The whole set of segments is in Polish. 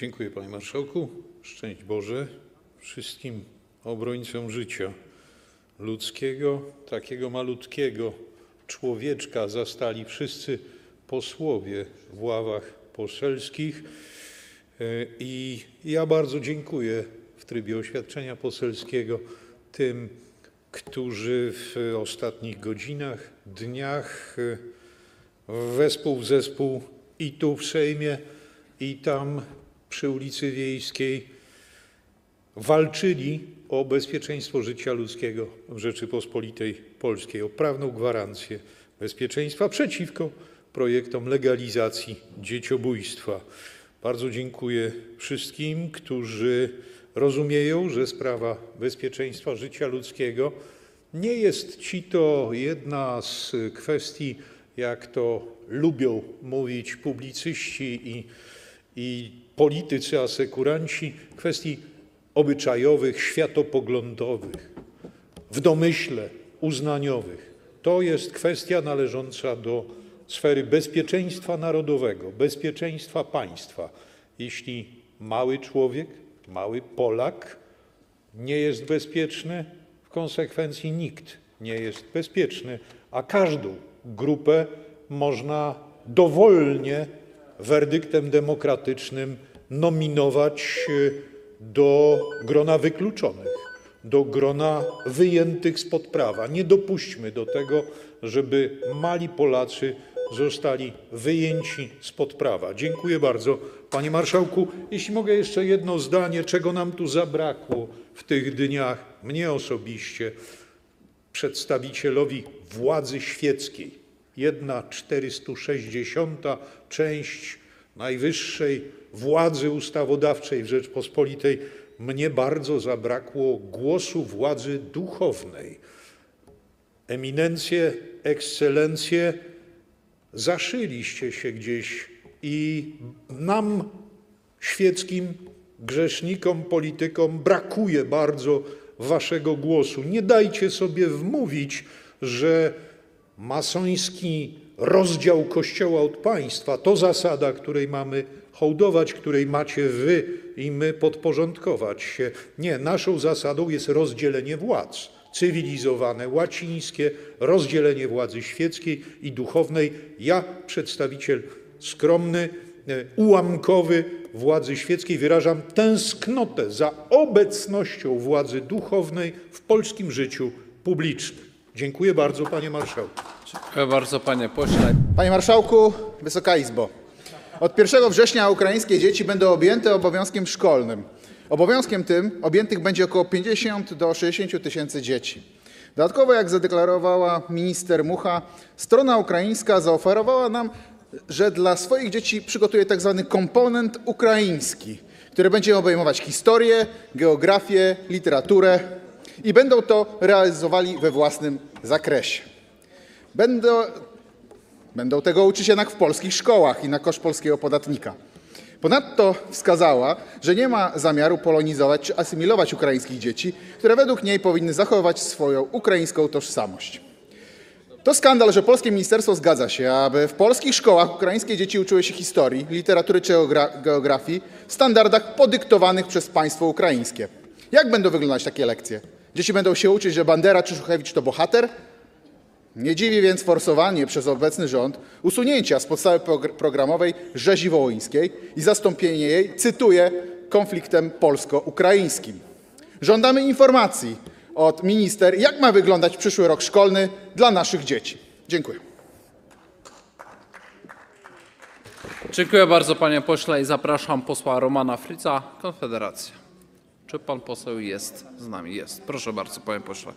Dziękuję, panie marszałku. Szczęść Boże wszystkim obrońcom życia ludzkiego. Takiego malutkiego człowieczka zastali wszyscy posłowie w ławach poselskich. I ja bardzo dziękuję w trybie oświadczenia poselskiego tym, którzy w ostatnich godzinach, dniach wespół w zespół i tu w Sejmie, i tam przy ulicy Wiejskiej walczyli o bezpieczeństwo życia ludzkiego w Rzeczypospolitej Polskiej, o prawną gwarancję bezpieczeństwa przeciwko projektom legalizacji dzieciobójstwa. Bardzo dziękuję wszystkim, którzy rozumieją, że sprawa bezpieczeństwa życia ludzkiego nie jest ci to jedna z kwestii, jak to lubią mówić publicyści i politycy asekuranci, kwestii obyczajowych, światopoglądowych, w domyśle uznaniowych. To jest kwestia należąca do sfery bezpieczeństwa narodowego, bezpieczeństwa państwa. Jeśli mały człowiek, mały Polak nie jest bezpieczny, w konsekwencji nikt nie jest bezpieczny, a każdą grupę można dowolnie werdyktem demokratycznym nominować do grona wykluczonych, do grona wyjętych spod prawa. Nie dopuśćmy do tego, żeby mali Polacy zostali wyjęci spod prawa. Dziękuję bardzo, panie marszałku. Jeśli mogę jeszcze jedno zdanie, czego nam tu zabrakło w tych dniach, mnie osobiście, przedstawicielowi władzy świeckiej. 1/460 część najwyższej władzy ustawodawczej w Rzeczypospolitej. Mnie bardzo zabrakło głosu władzy duchownej. Eminencje, ekscelencje, zaszyliście się gdzieś i nam, świeckim grzesznikom, politykom brakuje bardzo waszego głosu. Nie dajcie sobie wmówić, że masoński rozdział Kościoła od państwa to zasada, której mamy hołdować, której macie wy i my podporządkować się. Nie, naszą zasadą jest rozdzielenie władz. Cywilizowane, łacińskie, rozdzielenie władzy świeckiej i duchownej. Ja, przedstawiciel skromny, ułamkowy władzy świeckiej, wyrażam tęsknotę za obecnością władzy duchownej w polskim życiu publicznym. Dziękuję bardzo, panie marszałku. Dziękuję bardzo, panie pośle. Panie marszałku, Wysoka Izbo. Od 1 września ukraińskie dzieci będą objęte obowiązkiem szkolnym. Obowiązkiem tym objętych będzie około 50 do 60 tysięcy dzieci. Dodatkowo, jak zadeklarowała minister Mucha, strona ukraińska zaoferowała nam, że dla swoich dzieci przygotuje tzw. komponent ukraiński, który będzie obejmować historię, geografię, literaturę i będą to realizowali we własnym zakresie. Będą tego uczyć jednak w polskich szkołach i na koszt polskiego podatnika. Ponadto wskazała, że nie ma zamiaru polonizować czy asymilować ukraińskich dzieci, które według niej powinny zachowywać swoją ukraińską tożsamość. To skandal, że polskie ministerstwo zgadza się, aby w polskich szkołach ukraińskie dzieci uczyły się historii, literatury czy geografii w standardach podyktowanych przez państwo ukraińskie. Jak będą wyglądać takie lekcje? Dzieci będą się uczyć, że Bandera czy Szuchewicz to bohater? Nie dziwi więc forsowanie przez obecny rząd usunięcia z podstawy programowej rzezi wołyńskiej i zastąpienie jej, cytuję, konfliktem polsko-ukraińskim. Żądamy informacji od minister, jak ma wyglądać przyszły rok szkolny dla naszych dzieci. Dziękuję. Dziękuję bardzo, panie pośle, i zapraszam posła Romana Fritza, Konfederacja. Czy pan poseł jest z nami? Jest. Proszę bardzo, panie pośle.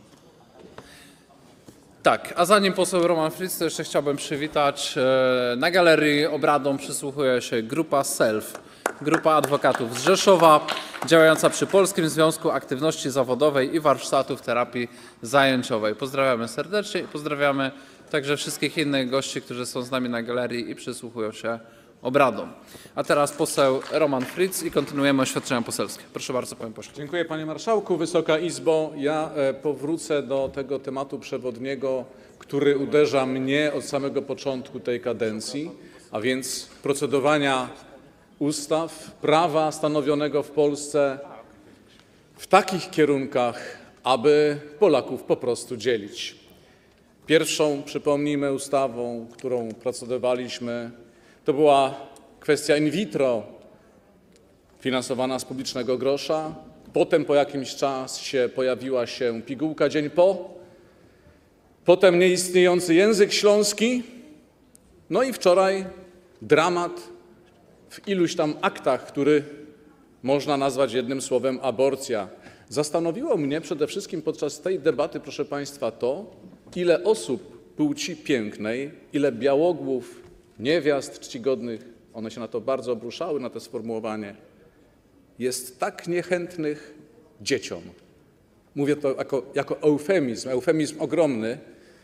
Tak, a zanim poseł Roman Fritz, to jeszcze chciałbym przywitać. Na galerii obradom przysłuchuje się grupa SELF, grupa adwokatów z Rzeszowa, działająca przy Polskim Związku Aktywności Zawodowej i Warsztatów Terapii Zajęciowej. Pozdrawiamy serdecznie i pozdrawiamy także wszystkich innych gości, którzy są z nami na galerii i przysłuchują się obradom. A teraz poseł Roman Fritz i kontynuujemy oświadczenia poselskie. Proszę bardzo, panie pośle. Dziękuję, panie marszałku. Wysoka Izbo, ja powrócę do tego tematu przewodniego, który uderza mnie od samego początku tej kadencji, a więc procedowania ustaw, prawa stanowionego w Polsce w takich kierunkach, aby Polaków po prostu dzielić. Pierwszą, przypomnijmy, ustawą, którą procedowaliśmy, to była kwestia in vitro, finansowana z publicznego grosza. Potem po jakimś czasie pojawiła się pigułka dzień po, potem nieistniejący język śląski, no i wczoraj dramat w iluś tam aktach, który można nazwać jednym słowem aborcja. Zastanowiło mnie przede wszystkim podczas tej debaty, proszę Państwa, to, ile osób płci pięknej, ile białogłów, niewiast czcigodnych, one się na to bardzo obruszały, na to sformułowanie, jest tak niechętnych dzieciom. Mówię to jako eufemizm ogromny.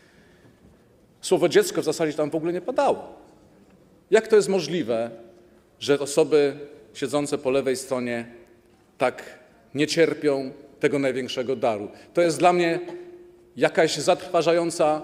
Słowo dziecko w zasadzie tam w ogóle nie padało. Jak to jest możliwe, że osoby siedzące po lewej stronie tak nie cierpią tego największego daru? To jest dla mnie jakaś zatrważająca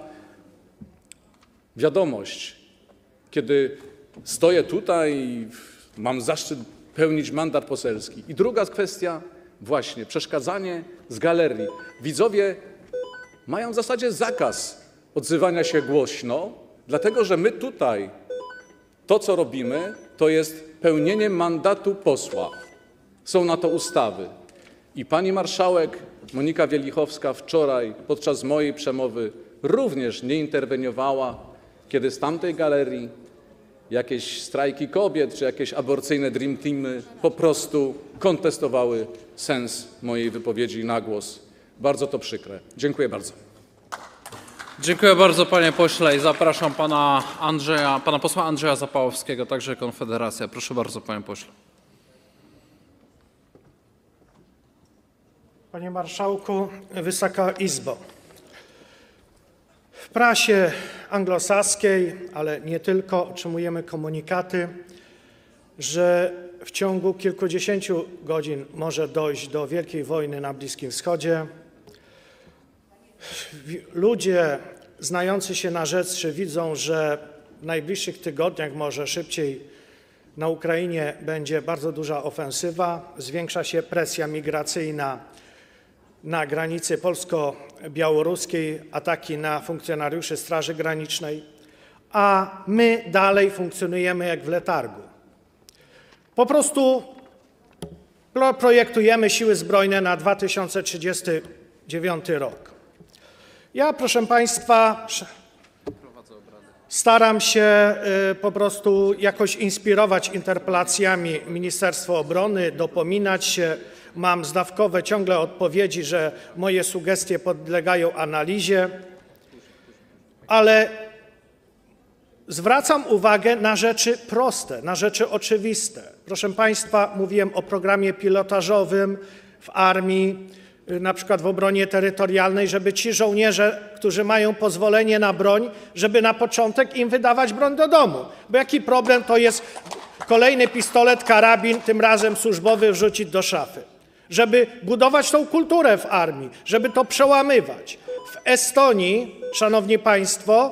wiadomość, kiedy stoję tutaj i mam zaszczyt pełnić mandat poselski. I druga kwestia, właśnie przeszkadzanie z galerii. Widzowie mają w zasadzie zakaz odzywania się głośno, dlatego że my tutaj to, co robimy, to jest pełnienie mandatu posła. Są na to ustawy. I pani marszałek Monika Wielichowska wczoraj podczas mojej przemowy również nie interweniowała, kiedy z tamtej galerii jakieś strajki kobiet czy jakieś aborcyjne dream teamy po prostu kontestowały sens mojej wypowiedzi na głos. Bardzo to przykre. Dziękuję bardzo. Dziękuję bardzo, panie pośle, i zapraszam pana posła Andrzeja Zapałowskiego, także Konfederacja. Proszę bardzo, panie pośle. Panie Marszałku, Wysoka Izbo. W prasie anglosaskiej, ale nie tylko, otrzymujemy komunikaty, że w ciągu kilkudziesięciu godzin może dojść do wielkiej wojny na Bliskim Wschodzie. Ludzie znający się na rzeczy widzą, że w najbliższych tygodniach, może szybciej, na Ukrainie będzie bardzo duża ofensywa, zwiększa się presja migracyjna na granicy polsko-białoruskiej, ataki na funkcjonariuszy Straży Granicznej, a my dalej funkcjonujemy jak w letargu. Po prostu projektujemy siły zbrojne na 2039 rok. Ja, proszę Państwa, staram się po prostu jakoś inspirować interpelacjami Ministerstwo Obrony, dopominać się. Mam zdawkowe ciągle odpowiedzi, że moje sugestie podlegają analizie, ale zwracam uwagę na rzeczy proste, na rzeczy oczywiste. Proszę Państwa, mówiłem o programie pilotażowym w armii, na przykład w obronie terytorialnej, żeby ci żołnierze, którzy mają pozwolenie na broń, żeby na początek im wydawać broń do domu. Bo jaki problem to jest kolejny pistolet, karabin, tym razem służbowy, wrzucić do szafy? Żeby budować tą kulturę w armii, żeby to przełamywać. W Estonii, szanowni państwo,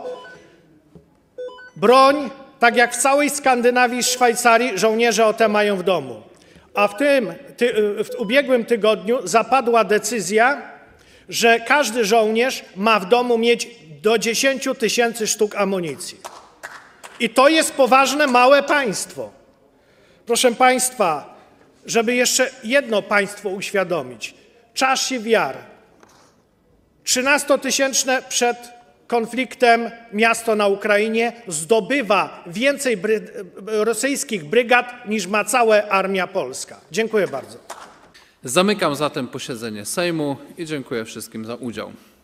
broń, tak jak w całej Skandynawii i Szwajcarii, żołnierze o te mają w domu. A w ubiegłym tygodniu zapadła decyzja, że każdy żołnierz ma w domu mieć do 10 000 sztuk amunicji. I to jest poważne, małe państwo. Proszę Państwa, żeby jeszcze jedno państwo uświadomić. Czaszów Jar, 13-tysięczne przed konfliktem miasto na Ukrainie, zdobywa więcej rosyjskich brygad niż ma cała armia polska. Dziękuję bardzo. Zamykam zatem posiedzenie Sejmu i dziękuję wszystkim za udział.